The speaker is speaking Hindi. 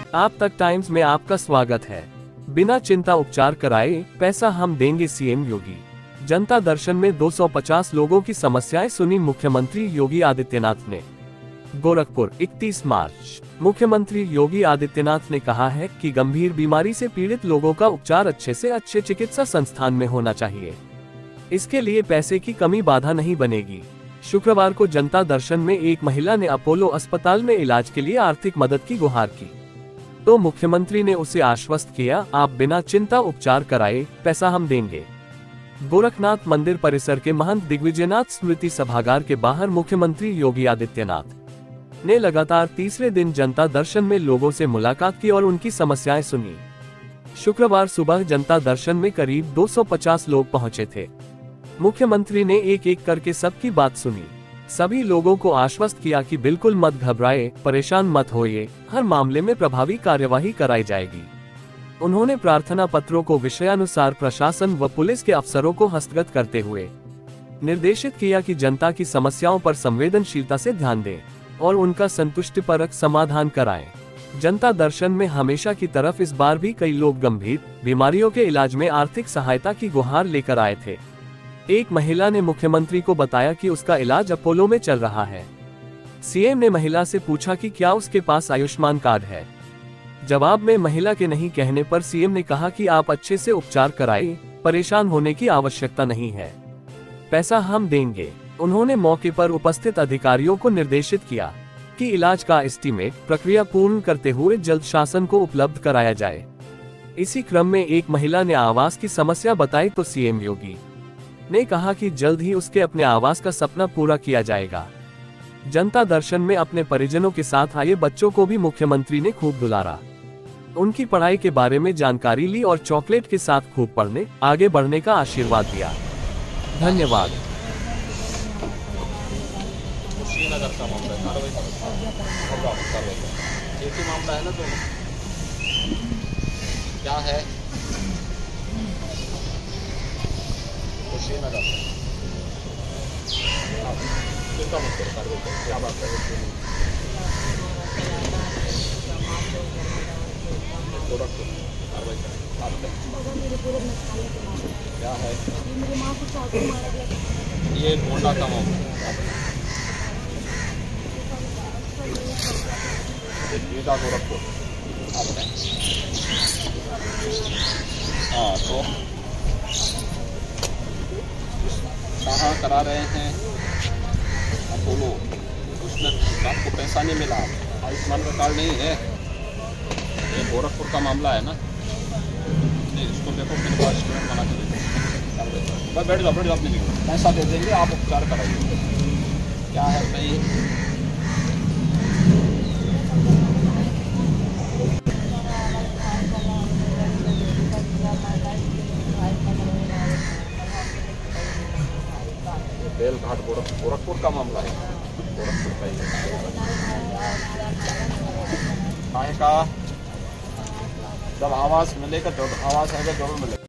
आप तक टाइम्स में आपका स्वागत है। बिना चिंता उपचार कराए पैसा हम देंगे, सीएम योगी। जनता दर्शन में 250 लोगों की समस्याएं सुनी मुख्यमंत्री योगी आदित्यनाथ ने। गोरखपुर 31 मार्च। मुख्यमंत्री योगी आदित्यनाथ ने कहा है कि गंभीर बीमारी से पीड़ित लोगों का उपचार अच्छे से अच्छे चिकित्सा संस्थान में होना चाहिए। इसके लिए पैसे की कमी बाधा नहीं बनेगी। शुक्रवार को जनता दर्शन में एक महिला ने अपोलो अस्पताल में इलाज के लिए आर्थिक मदद की गुहार की, तो मुख्यमंत्री ने उसे आश्वस्त किया, आप बिना चिंता उपचार कराए पैसा हम देंगे। गोरखनाथ मंदिर परिसर के महंत दिग्विजयनाथ स्मृति सभागार के बाहर मुख्यमंत्री योगी आदित्यनाथ ने लगातार तीसरे दिन जनता दर्शन में लोगों से मुलाकात की और उनकी समस्याएं सुनी। शुक्रवार सुबह जनता दर्शन में करीब 250 लोग पहुंचे थे। मुख्यमंत्री ने एक एक करके सबकी बात सुनी। सभी लोगों को आश्वस्त किया कि बिल्कुल मत घबराए, परेशान मत होइए, हर मामले में प्रभावी कार्यवाही कराई जाएगी। उन्होंने प्रार्थना पत्रों को विषयानुसार प्रशासन व पुलिस के अफसरों को हस्तगत करते हुए निर्देशित किया कि जनता की समस्याओं पर संवेदनशीलता से ध्यान दें और उनका संतुष्टिपरक समाधान कराएं। जनता दर्शन में हमेशा की तरफ इस बार भी कई लोग गंभीर बीमारियों के इलाज में आर्थिक सहायता की गुहार लेकर आए थे। एक महिला ने मुख्यमंत्री को बताया कि उसका इलाज अपोलो में चल रहा है। सीएम ने महिला से पूछा कि क्या उसके पास आयुष्मान कार्ड है। जवाब में महिला के नहीं कहने पर सीएम ने कहा कि आप अच्छे से उपचार कराएं, परेशान होने की आवश्यकता नहीं है, पैसा हम देंगे। उन्होंने मौके पर उपस्थित अधिकारियों को निर्देशित किया कि इलाज का एस्टीमेट प्रक्रिया पूर्ण करते हुए जल्द शासन को उपलब्ध कराया जाए। इसी क्रम में एक महिला ने आवास की समस्या बताई तो सीएम योगी ने कहा कि जल्द ही उसके अपने आवास का सपना पूरा किया जाएगा। जनता दर्शन में अपने परिजनों के साथ आए बच्चों को भी मुख्यमंत्री ने खूब दुलारा, उनकी पढ़ाई के बारे में जानकारी ली और चॉकलेट के साथ खूब पढ़ने आगे बढ़ने का आशीर्वाद दिया। धन्यवाद। क्या है क्या बात है? क्या है ये गोंडा का मामला गोरखपुर। हाँ, तो कहाँ करा रहे हैं अपोलो, उसमें आपको पैसा नहीं मिला, आयुष्मान का कार्ड नहीं है। ये गोरखपुर का मामला है ना, नहीं इसको देखो मेरे पास स्टूडेंट बना के देखो, बैठ जाओ अपने लिए, पैसा दे देंगे, आप उपचार कराइए। क्या है भाई, बेलघाट गोरखपुर का मामला है, गोरखपुर का ही है का। जब आवास मिलेगा, जब आवास आएगा जरूर मिलेगा।